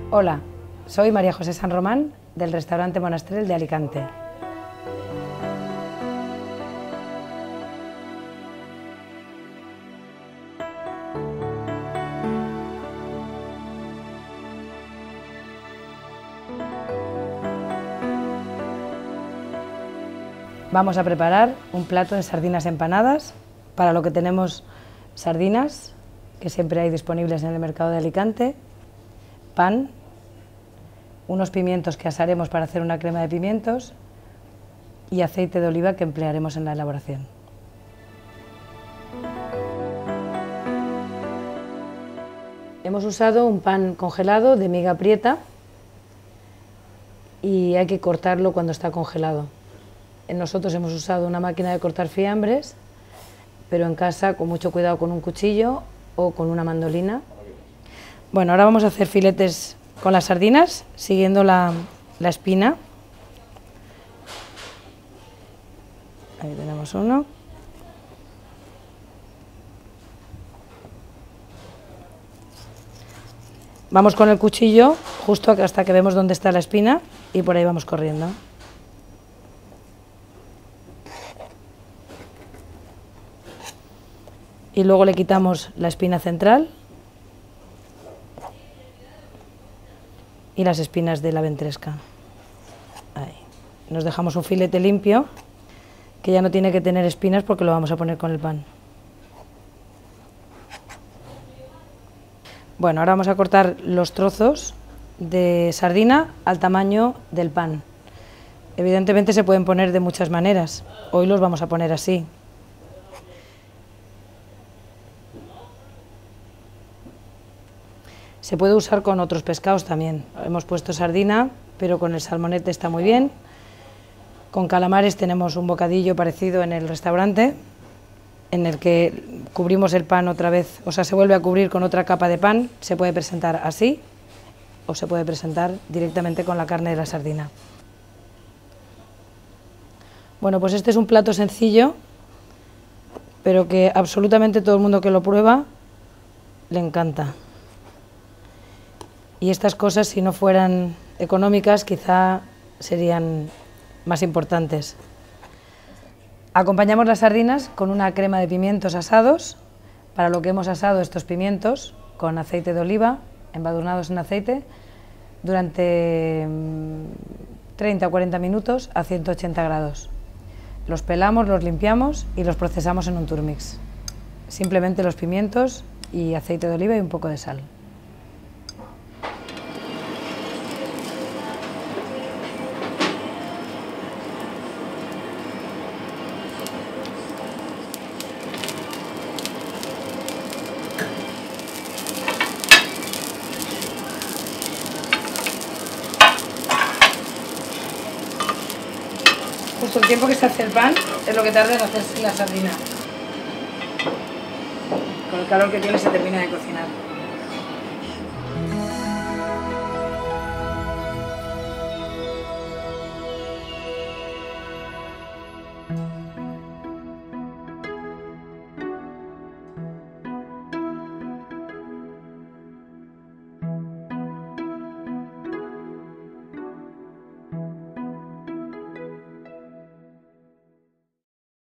Hola, soy María José San Román del restaurante Monastrell de Alicante. Vamos a preparar un plato de sardinas empanadas, para lo que tenemos sardinas, que siempre hay disponibles en el mercado de Alicante, pan, unos pimientos que asaremos para hacer una crema de pimientos y aceite de oliva que emplearemos en la elaboración. Hemos usado un pan congelado de miga prieta y hay que cortarlo cuando está congelado. Nosotros hemos usado una máquina de cortar fiambres, pero en casa con mucho cuidado con un cuchillo o con una mandolina. Bueno, ahora vamos a hacer filetes con las sardinas, siguiendo la espina. Ahí tenemos uno. Vamos con el cuchillo justo hasta que vemos dónde está la espina y por ahí vamos corriendo. Y luego le quitamos la espina central y las espinas de la ventresca. Ahí. Nos dejamos un filete limpio, que ya no tiene que tener espinas porque lo vamos a poner con el pan. Bueno, ahora vamos a cortar los trozos de sardina al tamaño del pan. Evidentemente se pueden poner de muchas maneras, hoy los vamos a poner así. Se puede usar con otros pescados también. Hemos puesto sardina, pero con el salmonete está muy bien. Con calamares tenemos un bocadillo parecido en el restaurante, en el que cubrimos el pan otra vez, o sea, se vuelve a cubrir con otra capa de pan. Se puede presentar así o se puede presentar directamente con la carne de la sardina. Bueno, pues este es un plato sencillo, pero que absolutamente todo el mundo que lo prueba le encanta. Y estas cosas, si no fueran económicas, quizá serían más importantes. Acompañamos las sardinas con una crema de pimientos asados, para lo que hemos asado estos pimientos con aceite de oliva, embadurnados en aceite, durante 30 o 40 minutos a 180 grados. Los pelamos, los limpiamos y los procesamos en un turmix. Simplemente los pimientos y aceite de oliva y un poco de sal. Justo el tiempo que se hace el pan es lo que tarda en hacerse la sardina. Con el calor que tiene se termina de cocinar.